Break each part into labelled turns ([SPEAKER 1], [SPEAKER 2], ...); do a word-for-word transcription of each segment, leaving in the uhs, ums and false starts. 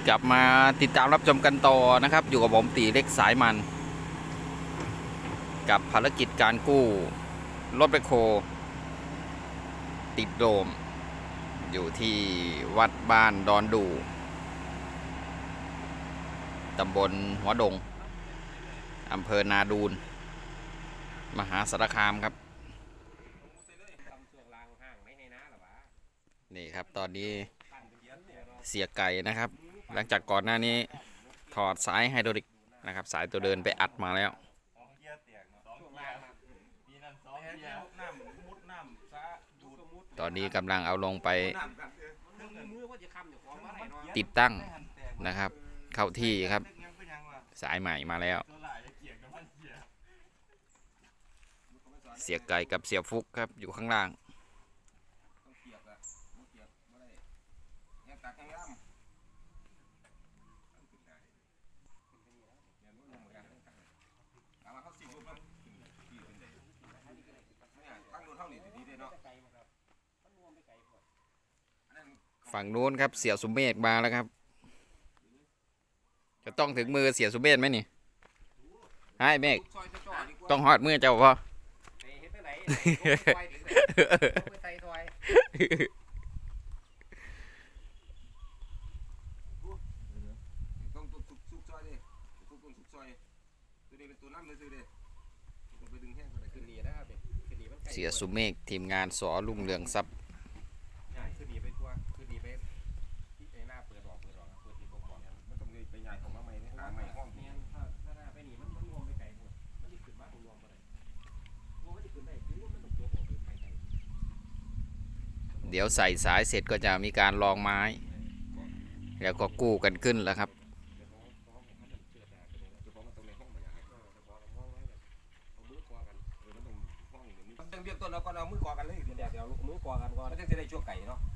[SPEAKER 1] กลับมาติดตามรับชมกันต่อนะครับอยู่กับผมตีเล็กสายมันกับภารกิจการกู้รถแบคโฮติดโดมอยู่ที่วัดบ้านดอนดูตำบลหัวดงอำเภอนาดูนมหาสารคามครับนี่ครับตอนนี้เสียไก่นะครับหลังจากก่อนหน้านี้ถอดสายไฮดรอลิกนะครับสายตัวเดินไปอัดมาแล้วตอนนี้กำลังเอาลงไปติดตั้งนะครับเข้าที่ครับสายใหม่มาแล้วเสียไก่กับเสียฟุกครับอยู่ข้างล่างฝั่งนู้นครับเสียสุเมฆมาแล้วครับจะต้องถึงมือเสียสุเมฆไหมนี่ให้เมฆต้องหอดมือเจ้าพ่อเสียสุเมฆทีมงานสอลุ่งเรืองทรัพย์เดี๋ยวใส่สายเสร็จก็จะมีการลองไม้แล้วก็กู้กันขึ้นแล้วครับ
[SPEAKER 2] เรียกต้นแล้วก็เอามือกอกันเลยเดี๋ยวเดี๋ยวมือกอกันก่อนแล้วจะได้ชั่วไก่เนาะ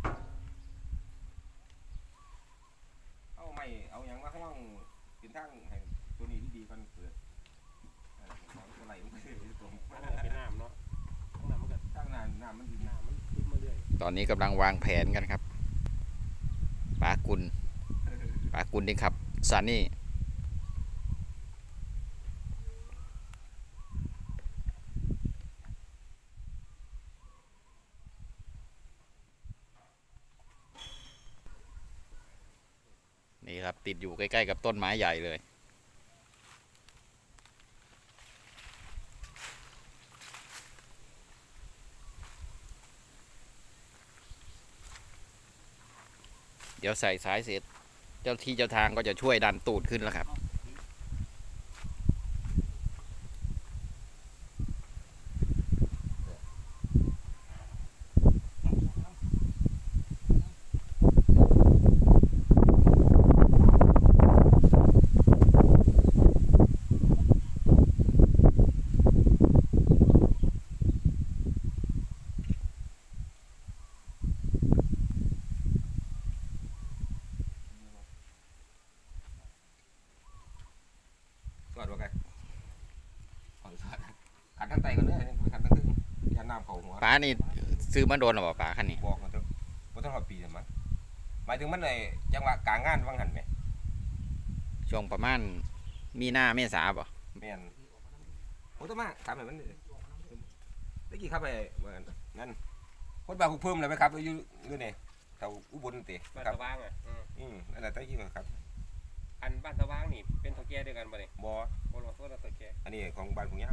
[SPEAKER 2] เอาไม่เอาอย่างว่าข้างล่างเป็นทางให้ตัวนี้ดีๆกันเปิดตัวไหลมันคือตัวเป็นน้ำเนาะข้างน้ำมันก็ข้างน้ำน้ำมันดีน้ำมันขึ้นมาเรื่อย
[SPEAKER 1] ตอนนี้กำลังวางแผนกันครับปากุลปากุลนี่ครับซานี่นี่ครับติดอยู่ใกล้ๆกับต้นไม้ใหญ่เลยเดี๋ยวใส่สายเสร็จเจ้าที่เจ้าทางก็จะช่วยดันตูดขึ้นแล้วครับ
[SPEAKER 2] สวัสดีครับขอสวัสดีขันทั้งไตกันเลยขันทั้งตึ้งยันน้ำเขาหัว
[SPEAKER 1] ป้านี่ซื้อมาโดนหรือเปล่าป้าคันนี้
[SPEAKER 2] บอกมันต้องมันต้องรอปีมั้งหมายถึงมันในจังหวะกลางงานว่างหันไหม
[SPEAKER 1] ช่วงประมาณมีหน้าเมษาป่ะ
[SPEAKER 2] แม่นโอ้ต้องมาถามหน่อยมันได้กี่ครับไปเหมือนนั่นคนบางเพิ่มเลยไหมครับอยู่อยู่เนี่ยแถวอุบลเตะ
[SPEAKER 3] บ้านตะว่างอ่ะ
[SPEAKER 2] อืมนั่นแหละตั้งยี่ครับ
[SPEAKER 3] อันบ้านตะว่างนี่เป็นตะแก่ด้วยกันป่ะเนี่ย
[SPEAKER 2] บ่
[SPEAKER 3] บ่ลองโทษตะแก่
[SPEAKER 2] อันนี้ของบ้านของเงา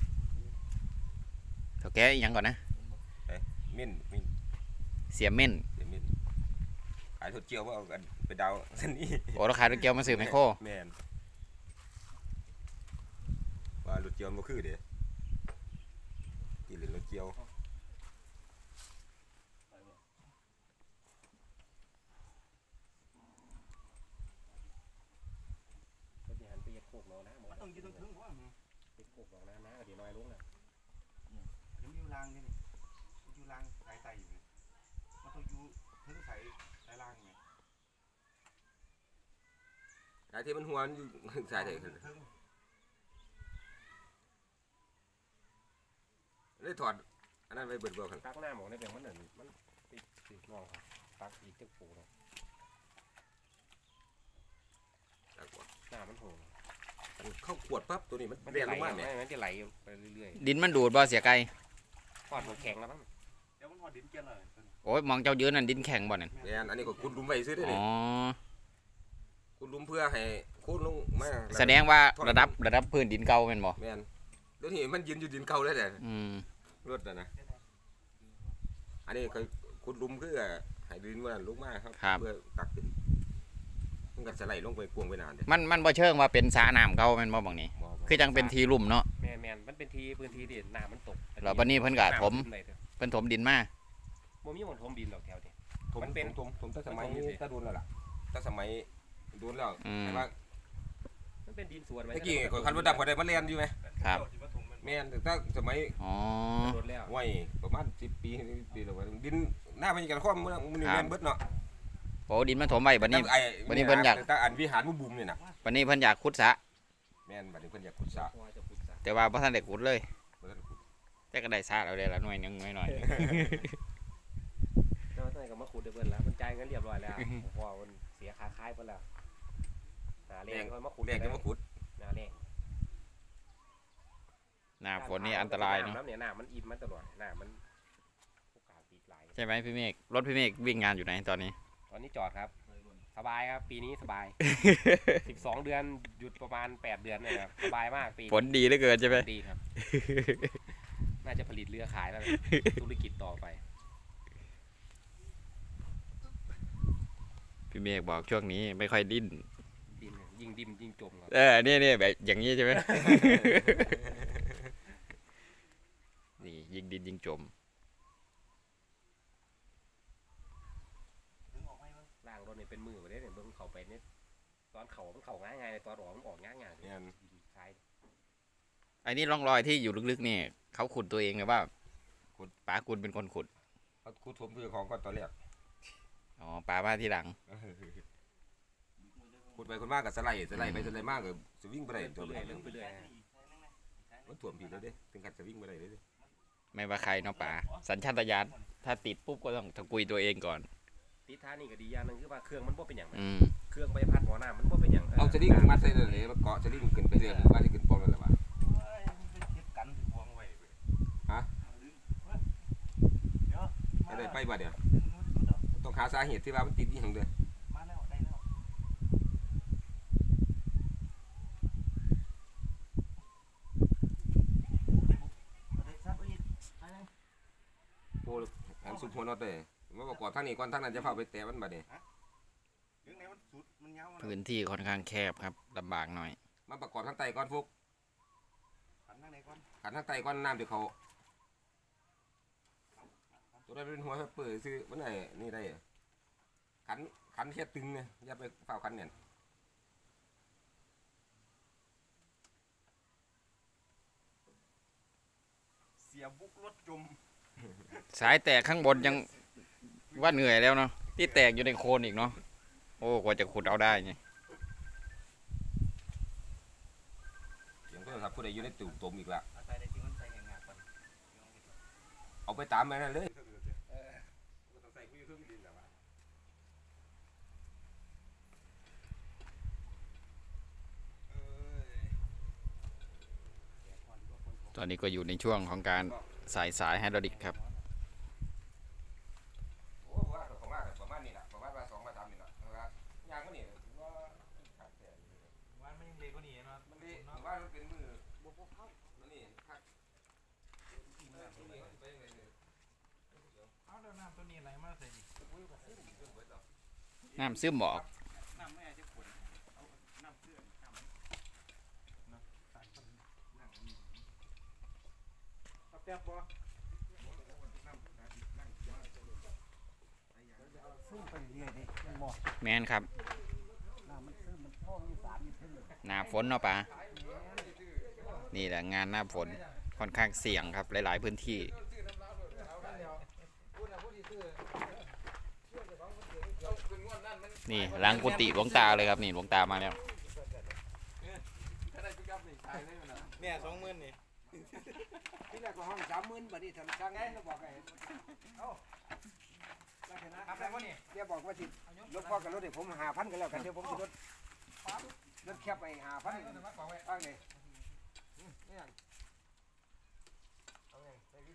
[SPEAKER 1] เท่าแกยังก่อนนะ
[SPEAKER 2] มิ้นมิ้น
[SPEAKER 1] เสียเม่น
[SPEAKER 2] เสียมิ้นขายถั่วเจียวว่าเอากันไปดาวเส้นนี้
[SPEAKER 1] โอ้เราขายถั่วเจียวมาซื้อไมโคร
[SPEAKER 2] แมนว่าถั่วเจียวมันคือเด้กินหรือถั่วเจียว
[SPEAKER 3] โคกเรานะมันต้องยืนตรงถึงว่าเป็นโคกเรานะนะเดี๋ยวน้อยลงนะ
[SPEAKER 2] เดี๋ยวมีรางนี่นี่อยู่รางสายไตอยู่มันต้องอยู่ถึงสายสายรางไงสายที่มันหัวอยู่สายไหนกันได้ถอดอันนั้นไปเบิดเบิดกัน
[SPEAKER 3] ตักหน้าหมอในแบบมันเหมือนมันติดติดมองครับตักอีกตึกปูเนาะน้ำมันโหง
[SPEAKER 2] เข้าขวดปั๊บตัวนี้มัน
[SPEAKER 3] มัน
[SPEAKER 2] เรียน
[SPEAKER 3] ไห
[SPEAKER 2] ล
[SPEAKER 3] ล
[SPEAKER 2] งมาเนี่ย
[SPEAKER 3] มันจะไหลไปเรื่อย
[SPEAKER 1] ดินมันดูดบ่เสียไก่
[SPEAKER 3] ๆทอดมันแข็งแล้วมั้ง
[SPEAKER 4] เดี๋ยวมันพอดินเกลือเลย
[SPEAKER 1] โอ้ยมองเจ้ายืนนั่นดินแข็งบ่นั่น
[SPEAKER 2] แม่นอันนี้ก็คุณลุมไว้ซื้อได้
[SPEAKER 1] อ๋
[SPEAKER 2] นี่
[SPEAKER 1] อ
[SPEAKER 2] คุณลุมเพื่อให้คุณลุงมา
[SPEAKER 1] แสดงว่าระดับระดับพื้นดินเก่าแม่นบ่
[SPEAKER 2] แม่นเดี๋ยวนี้มันยืนอยู่ดินเก่าแล้วแต่
[SPEAKER 1] อืม
[SPEAKER 2] รถน่ะนะอันนี้ก็คุณลุมคือให้ดินว่าลงมาครับเพื่อตักขึ้นมันก็จะไหลลงไปกวงไปนานเด้
[SPEAKER 1] มันมันบ่เชิงว่าเป็นสระน้ำเก่าแม่นบ่บังนี้
[SPEAKER 2] บ่บ่
[SPEAKER 1] คือจังเป็นทีลุ่มเนาะ
[SPEAKER 3] แมนแมนมันเป็นทีพื้นที่ที่น้ำมันตก
[SPEAKER 1] แล้วบัดนี้เพิ่นก็ถม
[SPEAKER 3] น้ำเลยเถอะ
[SPEAKER 1] เพิ่นถมดินมา
[SPEAKER 3] บ่มีหมดถมดินหรอกแถวนี้
[SPEAKER 2] ผม
[SPEAKER 3] มันเป็น
[SPEAKER 2] ผมผมตั้งสมัย
[SPEAKER 3] มันเป็น
[SPEAKER 2] ตะดุนแล้วล่ะตั้งสมัยดุนแล้ว
[SPEAKER 1] อืม
[SPEAKER 2] แต่ว่า
[SPEAKER 3] มันเป็นดินสวนไว้
[SPEAKER 2] เมื่อกี้คนคันว่าดำกว่าได้มาเรียนอยู่ไหม
[SPEAKER 1] ครับ
[SPEAKER 2] แม่นแต่ถ้าสมัย
[SPEAKER 1] อ๋อ
[SPEAKER 3] รถแล้ว
[SPEAKER 2] ไว้ประมาณสิบปีปีแล้วว่าดินหน้ามันกันข้อมมันมันเรียนเบิดเนาะ
[SPEAKER 1] โอ้ดินมันถมไว้บัดนี้
[SPEAKER 2] ไอ้
[SPEAKER 1] บัดนี้เพิ่นอยาก
[SPEAKER 2] แต่อันวิหารมุบุมนี่น่ะ
[SPEAKER 1] บัดนี้เพิ่นอยากขุดสระ
[SPEAKER 2] แม่นบัดนี้เพิ่นอยากขุดสระ
[SPEAKER 3] พอจะขุดสระ
[SPEAKER 1] แต่ว่าบ่ทันได้ขุดเลย
[SPEAKER 2] บ่ทันขุด
[SPEAKER 1] แต่ก็ได้สระแล้วได้ละหน่วยหนึงหน่อยหน่อย
[SPEAKER 3] แล้วตอนนี้ก็มาขุดได้เบิ่นแล้วมันจ่ายเงินเรียบร้อยแล้วพอมันเสียค่าค่ายเพิ่นแล้วหาแรงก็มาขุด
[SPEAKER 2] แรงจะมาขุด
[SPEAKER 3] หาแรง
[SPEAKER 1] หน้าฝนนี่อันตรายเนาะ
[SPEAKER 3] น้ำเนี่ยน้ำมันอิ่มมาตลอดน้ำมันโอกาสติดไหล
[SPEAKER 1] ใช่ไหมพี่เมฆรถพี่เมฆวิ่งงานอยู่ไหนตอนนี้
[SPEAKER 3] ตอนนี้จอดครับ สบายครับปีนี้สบาย สิบสองเดือนหยุดประมาณแปดเดือนเนี่ยครับสบายมากปี
[SPEAKER 1] ฝนดีเหลือเกินใช่ไหม
[SPEAKER 3] ดีครับ น่าจะผลิตเรือขายแล้วธุรกิจต่อไป
[SPEAKER 1] พี่เมฆบอกช่วงนี้ไม่ค่อยดิ้น
[SPEAKER 3] ดินยิ่งดิ้นยิ่งจมครับ
[SPEAKER 1] เออเนี่ยเนี่ยแบบอย่างนี้ใช่ไหม นี่ยิงดินยิงจม
[SPEAKER 3] ล่างรถเนี่ยเป็นมือไปได้เนี่ยเบิ่งเขาไปเนี่ยตอนเขามันเขาง่ายง่ายตอนออกมันออกง่ายง่าย
[SPEAKER 2] แม่น
[SPEAKER 3] ใช่
[SPEAKER 1] ไอ้นี่ร่องรอยที่อยู่ลึกๆนี่เขาขุดตัวเองหรือว่าขุดป๋ากุลเป็นคนขุด
[SPEAKER 2] เขาขุดถมคือของก่อนตอนแรก
[SPEAKER 1] อ๋อป๋ามาที่หลัง
[SPEAKER 2] ขุดไปคนมากกับสไลด์สไลด์ไปสไลด์มากก็สิวิ่งบ่ได้
[SPEAKER 3] ไป
[SPEAKER 2] ตัว
[SPEAKER 3] เรื่อย
[SPEAKER 2] เรื่
[SPEAKER 3] เรื่อยไปเรื่อย
[SPEAKER 2] มันท่วมผิดแล้วเด้ถึงกับจะวิ่งบ่ได้เลยเด้
[SPEAKER 1] ไม่ว่าใครเนาะป๋าสัญชาตญาณถ้าติดปุ๊บก็ต้องตะกุยตัวเองก่อน
[SPEAKER 3] ติดท่านี่ก็ดีอย่างหนึงคือว่าเครื่องมันบ่เป็นอย่าง
[SPEAKER 1] อืม
[SPEAKER 3] เครื่องใบพัดหัวหน้ามันบ่เป็นอย่าง
[SPEAKER 2] เอาสลิงมัดใส่เลยเกาะสลิงขึ้นไปเรื่อยว่าที่ขึ้นปอมแล้วล่ะวะ ไม่ได้ไปบ่เดี๋ยวต้องหาสาเหตุที่ว่ามันติดอีหยังเด้อ
[SPEAKER 4] มาแล้วได้แล้ว
[SPEAKER 2] โอ้อันสุดหัวน็อตเด้อมาประกอบทางนี้ก่อนทางนั้นจะพาไปแตะมันบัดนี้
[SPEAKER 4] เรื่องไหนมันสุดมันยาวมัน
[SPEAKER 1] พื้นที่ค่อนข้างแคบครับลำบากหน่อย
[SPEAKER 2] มาประกอบทางใต้ก่อนฟุก
[SPEAKER 4] ขันข้างในก่อน
[SPEAKER 2] ขันทางใต้ก่อนน้ำเดี๋ยวเขาตัวนั้นเป็นหัวเปิดซื้อมันไหนนี่ได้อะขันขันแค่ตึงเนี่ยอย่าไปเฝ้าขันเนี่ย
[SPEAKER 4] เสียบุกรถจม
[SPEAKER 1] สายแตกข้างบนยังว่าเหนื่อยแล้วเนาะที่แตกอยู่ในโคลนอีกเนาะโอ้กว่าจะขุดเอาได้ไง
[SPEAKER 2] อย่างก็ครับผู้ใดอยู่ในตุ่มตมอีกละ
[SPEAKER 4] ใส่ในที่มันใส่แหงงาก่อน
[SPEAKER 2] เอาไปตามไปนั่นเลย
[SPEAKER 1] ตอนนี้ก็อยู่ในช่วงของการใส่สายไฮดรอลิกครับ
[SPEAKER 2] โอ้ว่าของว่าประมาณนี้แหละประมาณว่าสองมาตามนี่แหละนะครับยางมันนี่ถือว่าขาดแต่
[SPEAKER 4] วันมันยังเล็กกว่านี้เนาะ
[SPEAKER 2] มันดีถือว่ามันเป็นมือมันนี่คัก
[SPEAKER 4] เอาแล้วน้ำตัวนี้ไหลมาใส่นี่
[SPEAKER 1] น้ำซึมบอก
[SPEAKER 4] น้ำไม่อาจจะขวดเอาน้ำเชื่อน้ำเนาะสารพันน้ำเอาแป๊บบ่ซึ่งไปเรื่อยดิมันบ่
[SPEAKER 1] แมนครับ
[SPEAKER 4] น้ำมันซึ่งมันท่อมีสารมีพึ่ง
[SPEAKER 1] หน้าฝนเนาะปะนี่แหละงานหน้าฝนค่อนข้างเสี่ยงครับหลาย ๆ พื้นที่ นี่หลังกุฏิหลวงตาเลยครับนี่หลวงตามาแล้ว
[SPEAKER 4] เนี่ยสองหมื่นนี่ที่แรกก็ห้องสามหมื่นบัดนี้ทำช่างไงเราบอกไงเอ้าลักษณะครับแล้วนี่เดี๋ยวบอกว่าสิรถพ่อกับรถเดี๋ยวผมหาพันกันแล้วกันเดี๋ยวผมจะรถรถแคบไปหาพันตั้งเลยนี่ยังเอาไงไปดิ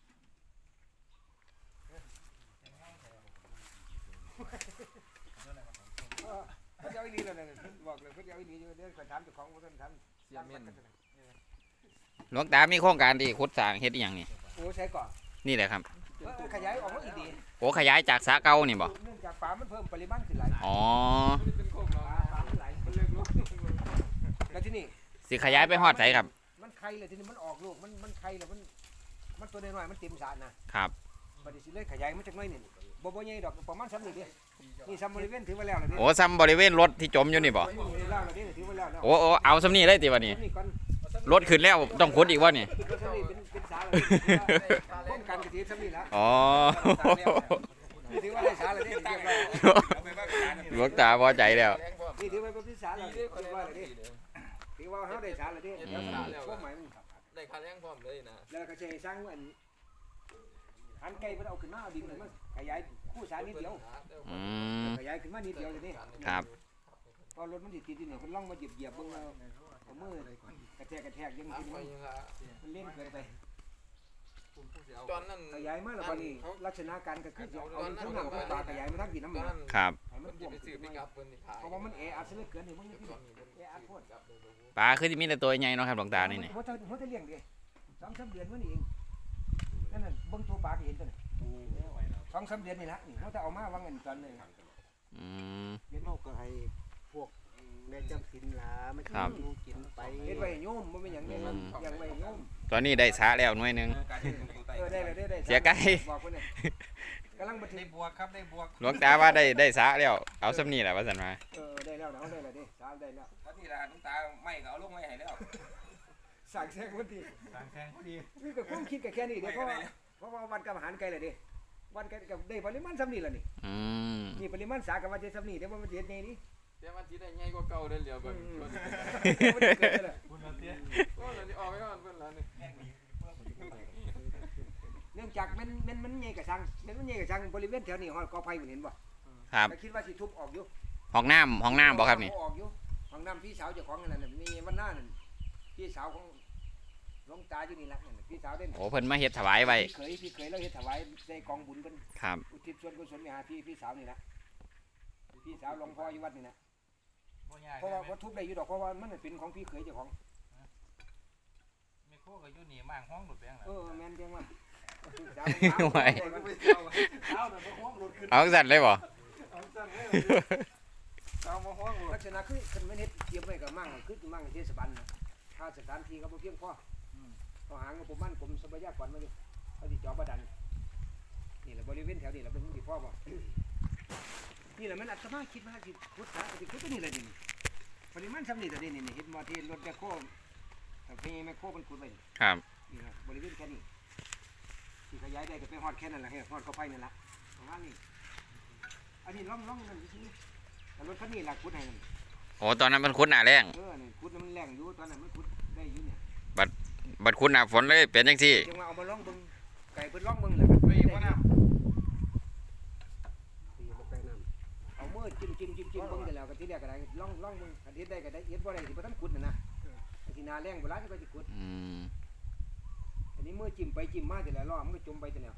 [SPEAKER 4] เขาจะเอาอีหลีเลยบอกเลยเขาจะเอาอีหลีอยู่เดี๋ยวคนถามเจ้าของคนถามเสียเมียน
[SPEAKER 1] หลวงตามีโครงการที่ขุดสร้างเฮ็ดอหย่างนี่
[SPEAKER 4] โอ้ใช่ก่อน
[SPEAKER 1] นี่แหละครับ
[SPEAKER 4] ขยายออกมาอีกดี
[SPEAKER 1] โอ้ขยายจากสระเก่านี่บ่
[SPEAKER 4] เนื่องจากปลามันเพิ่มปริมาณขึ้นหลาย
[SPEAKER 1] อ๋อ
[SPEAKER 4] ปลามันไหลมันเลิกลงแล้วที่นี่
[SPEAKER 1] สิขยายไปฮอดไสครับ
[SPEAKER 4] มันไข่เลยทีนี้มันออกลูกมันมันไข่แล้วมันมันตัวน้อยๆมันเต็มสารนะครับ บัดนี้สิเลยขยายมันจักหน่อยนี่บ่บ่ใหญ่ดอกประมาณซ้ำนี่เด้นี่ซ้ำบริเวณถือว่าแล้วล่ะเด้
[SPEAKER 1] โอ้ซ้ำบริเวณรถที่จมอยู่นี่บ่
[SPEAKER 4] ถือว่าแล้วล่ะเด้ถือว่าแล้วแล้ว
[SPEAKER 1] โอ้โอ้เอาซ้ำนี่เลยติวะนี่
[SPEAKER 4] นี่ก่อน
[SPEAKER 1] รถขึ้นแล้วต้องขุดอีกวะนี่
[SPEAKER 4] ซ้ำนี่เป็นเป็นสารแล้วป้องกันกระถิ่นซ้ำนี่ละ
[SPEAKER 1] อ๋อ
[SPEAKER 4] นี่ถือว่าได้สารแล้วเด้เรียบร้อย
[SPEAKER 1] หลวงตาพอใจแล้ว
[SPEAKER 4] นี่ถือว่าเป็นสารแล้วเรียบร้อยแล้วเด้ถือว่าเฮาได้สารแล้วเด้แล้วสารพวกใหม่มัน
[SPEAKER 5] ได้ค่าแรงพร้อมเลยนะ
[SPEAKER 4] แล้วก็จะสร้างอันหันไก่มันเอาขึ้นมาเอาดินมันขยายคู่สารนิดเดียว
[SPEAKER 1] อืม
[SPEAKER 4] ขยายขึ้นมานิดเดียวเลยนี่
[SPEAKER 1] ครับ
[SPEAKER 4] พอรถมันติดติดนี่คนล่องมาเหยียบเหยียบเบิ่งเอาเอามือกระแทกกระแทกยัง
[SPEAKER 5] ถาม
[SPEAKER 4] กิน
[SPEAKER 5] ไป
[SPEAKER 4] มัน
[SPEAKER 5] ยังละ
[SPEAKER 4] มันเล่นเกินไป
[SPEAKER 5] ตอนนั้น
[SPEAKER 4] ขยายมาแล้วบัดนี้ลักษณะการก็คือจะเอาทั้งหนังทั้งตาขยายมาทั้งกินน้ำ
[SPEAKER 5] ตอน
[SPEAKER 4] มั
[SPEAKER 5] นั้น
[SPEAKER 4] น
[SPEAKER 1] ครับ
[SPEAKER 4] ให้มัน
[SPEAKER 5] มัน
[SPEAKER 4] บว
[SPEAKER 5] จะ
[SPEAKER 4] ม
[SPEAKER 5] ไปซื้อไปกับเพิ่นนี่ขาย
[SPEAKER 4] เพราะว่ามันแออัดซะเหลือเกินนี่มันแออัดโคตร
[SPEAKER 1] ปลาคือสิมีแต่ตัวใหญ่เนาะครับหลวงตานี่นี่
[SPEAKER 4] หัวจะหัวจะเลี้ยงดิสองสามเดือนมันเองนั่นน่ะเบิ่งตัวปลาก็เห็นตัวนี่สองสามเดือนนี่ละนี่เขาจะเอามาวางเงินตอนเลย
[SPEAKER 1] อืม
[SPEAKER 6] เฮ็ดเฮาก็ให้พวกแม่จำศีลหลามากิ
[SPEAKER 1] ครับ
[SPEAKER 6] นอยู่กินไป
[SPEAKER 4] เฮ็ดไว้โยมมันเป็นอย่างนี้มันอย่างไว้โยม
[SPEAKER 1] ตอนนี้ได้สระแล้วหน่วยหนึง
[SPEAKER 4] เออได้เลยได้ได้
[SPEAKER 1] เสียไก่
[SPEAKER 4] บอกคนเนี่ยกำลังบันทึ
[SPEAKER 2] ได้
[SPEAKER 4] ก
[SPEAKER 2] บวกครับได้บวก
[SPEAKER 1] หลวงตาว่าได้ได้สระแล้วเอาซ้ำนี่แหละว่าซั่นมา
[SPEAKER 4] เออได้แล้วเอาได้แล้วดิสามได้แล้ว
[SPEAKER 2] วันที่ละน้ำตาไม่ก็เอาลงไม่ให้แล้ว
[SPEAKER 4] สั่งแซงวันที
[SPEAKER 2] ต่างแข่งพอดี
[SPEAKER 4] นี่ก็ความคิดกับแค่นี้เดี๋ยวเพราะว่าเพราะว่าวันกับอาหารไกลเลยดิวันกับกับได้ปริมาณซ้ำนี่แหละนี่
[SPEAKER 1] อืม
[SPEAKER 4] นี่ปริมาณสากับวันเจซ้ำนี่เดี๋ยวมันเจ็ดไงนี่
[SPEAKER 5] แต่มันสิได้ใหญ่กว่าเก่าเด้อเหลียวเบิ่ง
[SPEAKER 4] มัน
[SPEAKER 5] เพิ่น
[SPEAKER 4] เกิดเลย
[SPEAKER 2] คุณเราเตี้ย
[SPEAKER 5] ก็เลยออกไปก่อนเพิ่นแล้วนี่
[SPEAKER 4] เนื่องจากมันมันมันใหญ่กับช่างมันมันใหญ่กับช่างบริเวณแถวนี้หอกอไผ่มันเห็นบ่
[SPEAKER 1] ครับ
[SPEAKER 4] แต่คิดว่าสิทุบออกอยู่
[SPEAKER 1] ห้องน้ำห้องน้ำบ่ครับนี่
[SPEAKER 4] ออกอยู่ห้องน้ำพี่สาวเจ้าของนั่นน่ะมีวันหน้านั่นพี่สาวของหลวงตาอยู่นี่ละนั่นน่ะพี่สาวเด่น
[SPEAKER 1] โอ้เพิ่นมาเฮ็ดถวายไว้
[SPEAKER 4] พี่เคยพี่เคยแล้วเฮ็ดถวายใส่กองบุญเพิ่น
[SPEAKER 1] ครับ
[SPEAKER 4] อุทิศส่วนกุศลไปหาพี่พี่สาวนี่นะพี่สาวหลวงพ่ออยู่วัดนี่นะเพราะว่าวัตถุได้อยู่ดอกเพราะว่ามันเป็นของพี่เคยเจ้าของ
[SPEAKER 2] ไม่โคก็อยู่นี่มั่งห้องหลุดแบงค์
[SPEAKER 4] เออแม่นจังว่า
[SPEAKER 1] ไหว
[SPEAKER 4] สาวน่ะบ่ฮ้องรถขึ้น
[SPEAKER 1] เอาสั่นเลยบ่
[SPEAKER 4] เอาซั่นเลยเอามาฮ้องลักษณะคือคันแม่นเฮ็ดเตรียมไว้ก็มั่งคือมั่งเทศบาลน่ะค่าสถานที่ก็บ่เพียงพออืมต้องหางบประมาณกรมทรัพยากรมาอยู่เขาสิเจาะบาดาลนี่แหละบริเวณแถวนี้แหละเป็นสิพอบ่นี่แหละมันอาตมาคิดว่าสิพุทธะสิพุทธนี่แหละนี่ปริมาณซ้ำนี่แต่นี่นี่เฮ็ดมาที่รถแมคโครแต่พี่แมคโครมันขุดไว้นี่
[SPEAKER 1] ครับ
[SPEAKER 4] นี่นะบริเวณแค่นี้ที่ขยายได้ก็ไปฮอดแค่นั้นแหละให้ฮอดเข้าไปนั่นละประมาณนี้อันนี้ล่องล่องนั่นสิแต่รถคันนี้ล่ะขุดให้นั่น
[SPEAKER 1] โอ้ตอนนั้นมันขุดหน้าแรง
[SPEAKER 4] เออนี่ขุดมันแรงอยู่ตอนนั้นมันขุดได้อยู่เนี่ย
[SPEAKER 1] บัดขุดหน้าฝนเลยเป็นจังซี่
[SPEAKER 4] ยังมาเอามาล่องเบิ่งไก่เพิ่นล่องเบิ่งแล้วก็
[SPEAKER 2] ไปอีกว่าน้
[SPEAKER 6] ตีบ่ไปน้ำ
[SPEAKER 4] เอามือจิ้มจิ้มจิ้มจิ้มเบิ่งได้แล้วก็ทีแรกก็ได้ล่องล่องเบิ่งอันเฮ็ดได้ก็ได้เฮ็ดบ่ได้สิบ่ทันขุดน่ะนะที่นาแรงโบราณก็สิขุด
[SPEAKER 1] อืม
[SPEAKER 4] อันนี้มือจิ้มไปจิ้มมาแต่ละรอบมันก็จมไปแต่แล้ว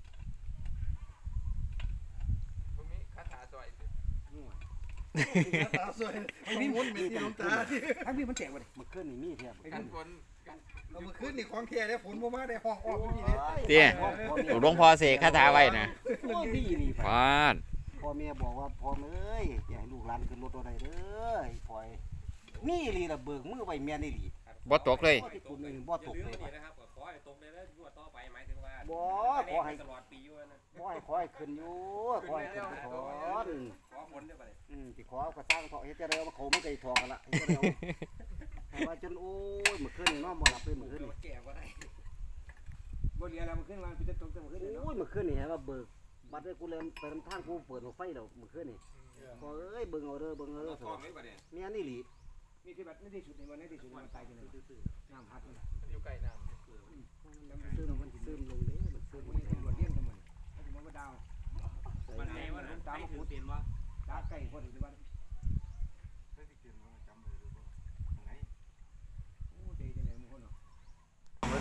[SPEAKER 5] บ่มีคาถาซอย
[SPEAKER 4] นู่น
[SPEAKER 6] ตาสวยมีมุนมีที่น้ำตา
[SPEAKER 4] ทั้งพี่มันแตกบ่ได้
[SPEAKER 6] มันขึ้นนี่มีแท้บ่
[SPEAKER 5] กันฝน
[SPEAKER 6] เอามาขึ้นนี่ของแท้ได้ฝนบ่มาได้ห้องออกนี่เด้
[SPEAKER 1] เตี้ยหลวงพ่อเสกคาถาไว้นะ
[SPEAKER 6] โอ้ดีนี่
[SPEAKER 1] ฟาด
[SPEAKER 6] พ่อแม่บอกว่าพ่อเอ้ยอย่าให้ลูกหลานขึ้นรถอะไรเด้อไอ้พ่อยมีอีหลีละเบิกมือไว้แม่นอีหลี
[SPEAKER 1] บ่ตกเลย
[SPEAKER 6] บ่ตกเลยบ่ตกเลย
[SPEAKER 3] นี่นะครับขอให้ตกเลยแล้วงวดต่อไปหมายถึงว่า
[SPEAKER 6] บ่ขอให้
[SPEAKER 3] ตลอดปีอยู่นะ
[SPEAKER 6] บ่ให้ขอให้ขึ้นอยู่ขอให้ขึ้นไปถอน
[SPEAKER 3] ขอผลได้ป่ะเนี่ย
[SPEAKER 6] อืมสิขอก็สร้างเถาะเฮ็ดจะได้ว่าเขาไม่เคยถอกันละเฮ็ดจะได้ให้ว่าจนโอ้ยเมื่อคืนนี่นอนบ่หลับเลยเมื่อคืนนี่
[SPEAKER 4] แก่บ่ได้บ่เหลือแล้วมันขึ้นมาพี่จะตกแต่มันขึ้นเนาะ
[SPEAKER 6] โอ้ยเมื่อคืนนี่ให้ว่าเบิกบัตรให้กูเลยไปนำทางกูเปิดหัวไฟแล้วเมื่อคืนนี่พอเอ้ยเบิ่งเอาเด้อเบิ่งเอาเด้อ
[SPEAKER 2] ำท้องไม่ประเดี๋ยว
[SPEAKER 6] แม่นอีหลี
[SPEAKER 4] นี่ที่บัดนี่ที่สุดในวันนี้ที่สุดมันตายจังได๋น้ำพัดนี่
[SPEAKER 5] อยู่ใกล้น้ำ
[SPEAKER 6] ซึมมันซึมลงเด้มันซึม
[SPEAKER 4] มันตำรวจเลี้ยงกันมันมันสิมาบ่ดาว
[SPEAKER 3] มันไหนวะนะ
[SPEAKER 4] ตาม
[SPEAKER 3] ให้
[SPEAKER 4] มา
[SPEAKER 3] ถื
[SPEAKER 4] ขุ
[SPEAKER 3] อ
[SPEAKER 4] ด
[SPEAKER 3] เป็นวะ
[SPEAKER 4] ตาไก่พอดีบ้าน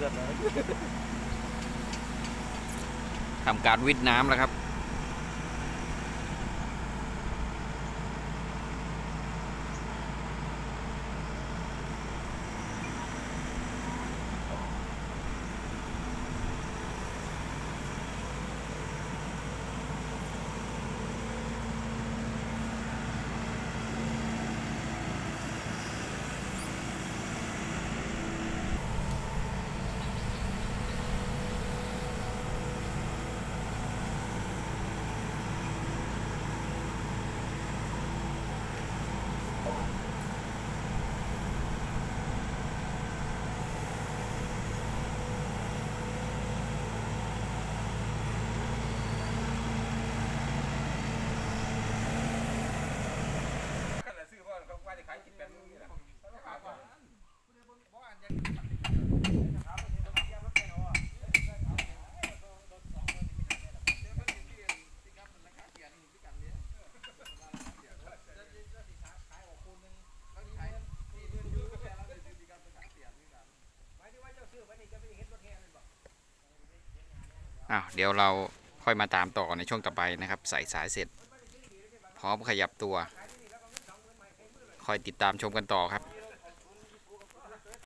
[SPEAKER 6] ลือดเลย
[SPEAKER 1] ทำการวิดน้ำแล้วครับอ้าวเดี๋ยวเราค่อยมาตามต่อในช่วงต่อไปนะครับใส่สายเสร็จพร้อมขยับตัวคอยติดตามชมกันต่อครับ